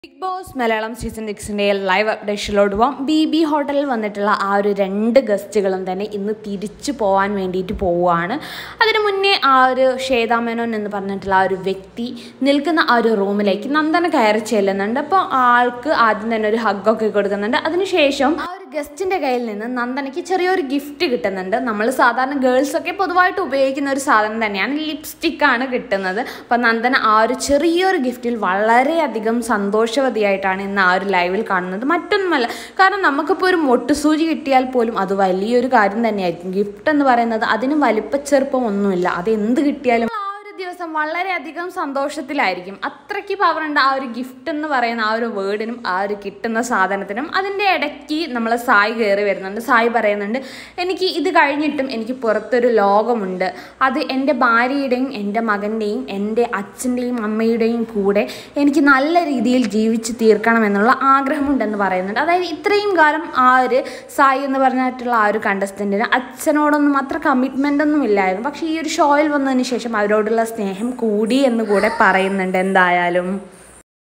Big Boss Malayalam season 6ന്റെ live അപ്ഡേഷനിലോട്ട് പോകാം. ബി ഹോട്ടലിൽ വന്നിട്ടുള്ള ആ ഒരു 2 ഗസ്റ്റുകളും തന്നെ ഇന്ന് തിരിച്ചു പോകാൻ വേണ്ടിയിട്ട് പോവുകയാണ്. അതിനു മുന്നേ ആ ഒരു ശ്വേതാ മേനോൻ എന്ന് പറഞ്ഞിട്ടുള്ള ആ ഒരു വ്യക്തി നിൽക്കുന്ന ആ ഒരു റൂമിലേക്ക് നന്ദന കയറി ചെല്ലുന്നുണ്ട്. അപ്പോൾ ആൾക്ക് ആദ്യം തന്നെ ഒരു ഹഗ്ഗൊക്കെ കൊടുക്കുന്നുണ്ട്. അതിനുശേഷം ആ ഒരു ഗസ്റ്റിൻ്റെ കയ്യിൽ നിന്ന് നന്ദനയ്ക്ക് ചെറിയൊരു ഗിഫ്റ്റ് കിട്ടുന്നുണ്ട്. നമ്മൾ സാധാരണ ഗേൾസൊക്കെ പൊതുവായിട്ട് ഉപയോഗിക്കുന്ന ഒരു സാധനം തന്നെയാണ്, ലിപ്സ്റ്റിക്കാണ് കിട്ടുന്നത്. അപ്പം നന്ദന ആ ഒരു ചെറിയൊരു ഗിഫ്റ്റിൽ വളരെയധികം സന്തോഷവതിയായിട്ടാണ് ഇന്ന് ആ ഒരു ലൈവിൽ കാണുന്നത്. മറ്റൊന്നുമല്ല, കാരണം നമുക്കിപ്പോൾ ഒരു മൊട്ടുസൂചി കിട്ടിയാൽ പോലും അത് വലിയൊരു കാര്യം തന്നെയായിരിക്കും. ഗിഫ്റ്റ് എന്ന് പറയുന്നത് അതിന് വലിപ്പച്ചെറുപ്പം ഒന്നുമില്ല, അത് എന്ത് കിട്ടിയാലും ദിവസം വളരെയധികം സന്തോഷത്തിലായിരിക്കും. അത്രയ്ക്ക് പവറുണ്ട് ആ ഒരു ഗിഫ്റ്റ് എന്ന് പറയുന്ന ആ ഒരു വേർഡിനും ആ ഒരു കിട്ടുന്ന സാധനത്തിനും. അതിൻ്റെ ഇടയ്ക്ക് നമ്മൾ സായി കയറി വരുന്നുണ്ട്. സായി പറയുന്നുണ്ട്, എനിക്ക് ഇത് കഴിഞ്ഞിട്ടും എനിക്ക് പുറത്തൊരു ലോകമുണ്ട്, അത് എൻ്റെ ഭാര്യയുടെയും എൻ്റെ മകൻ്റെയും എൻ്റെ അച്ഛൻ്റെയും അമ്മയുടെയും കൂടെ എനിക്ക് നല്ല രീതിയിൽ ജീവിച്ച് തീർക്കണം എന്നുള്ള ആഗ്രഹമുണ്ടെന്ന് പറയുന്നുണ്ട്. അതായത് ഇത്രയും കാലം ആ ഒരു സായി എന്ന് പറഞ്ഞിട്ടുള്ള ആ ഒരു കണ്ടസ്റ്റൻറ്റിന് അച്ഛനോടൊന്നും അത്ര കമ്മിറ്റ്മെൻ്റ് ഒന്നും ഇല്ലായിരുന്നു. പക്ഷേ ഈ ഒരു ഷോയിൽ വന്നതിന് ശേഷം അവരോടുള്ള സ്നേഹം കൂടി എന്ന് കൂടെ പറയുന്നുണ്ട്. എന്തായാലും